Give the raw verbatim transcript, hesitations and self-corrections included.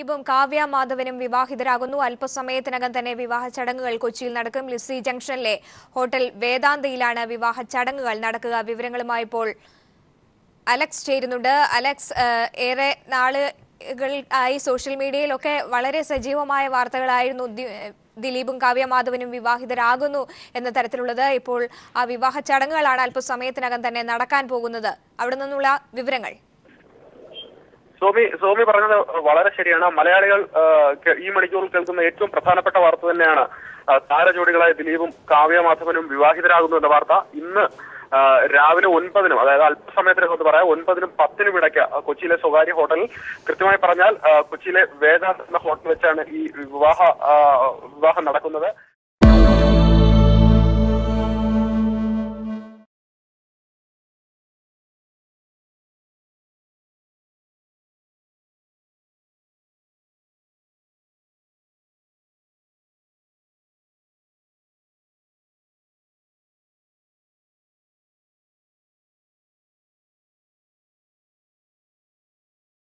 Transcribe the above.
ദിലീപും കാവ്യ മാധവനും വിവാഹിതരാകുന്നു. അല്പസമയത്തിനകം തന്നെ വിവാഹ ചടങ്ങുകൾ കൊച്ചിയിൽ നടക്കും. ലിസി ജംഗ്ഷനിലെ ഹോട്ടൽ വേദാന്തയിലാണ് വിവാഹ ചടങ്ങുകൾ നടക്കുക. വിവരങ്ങളുമായി ഇപ്പോൾ അലക്സ് ചേരുന്നുണ്ട്. അലക്സ്, ഏറെ നാളുകൾ ആയി സോഷ്യൽ മീഡിയയിലൊക്കെ വളരെ സജീവമായ വാർത്തകളായിരുന്നു ദിലീപും കാവ്യ മാധവനും വിവാഹിതരാകുന്നു എന്ന തരത്തിലുള്ളത്. ഇപ്പോൾ ആ വിവാഹ ചടങ്ങുകളാണ് അല്പസമയത്തിനകം തന്നെ നടക്കാൻ പോകുന്നത്. അവിടെ നിന്നുള്ള വിവരങ്ങൾ. സോമി സോമി പറഞ്ഞത് വളരെ ശരിയാണ്. മലയാളികൾ ഈ മണിക്കൂറിൽ കേൾക്കുന്ന ഏറ്റവും പ്രധാനപ്പെട്ട വാർത്ത തന്നെയാണ് താരജോഡികളായ ദിലീപും കാവ്യ മാധവനും വിവാഹിതരാകുന്നു എന്ന വാർത്ത. ഇന്ന് രാവിലെ ഒൻപതിനും, അതായത് അല്പസമയത്തിനകത്ത് പറയാം, ഒൻപതിനും പത്തിനും ഇടയ്ക്ക് കൊച്ചിയിലെ സ്വകാര്യ ഹോട്ടലിൽ, കൃത്യമായി പറഞ്ഞാൽ കൊച്ചിയിലെ വേദാന്ത എന്ന ഹോട്ടൽ വെച്ചാണ് ഈ വിവാഹ വിവാഹം നടക്കുന്നത്.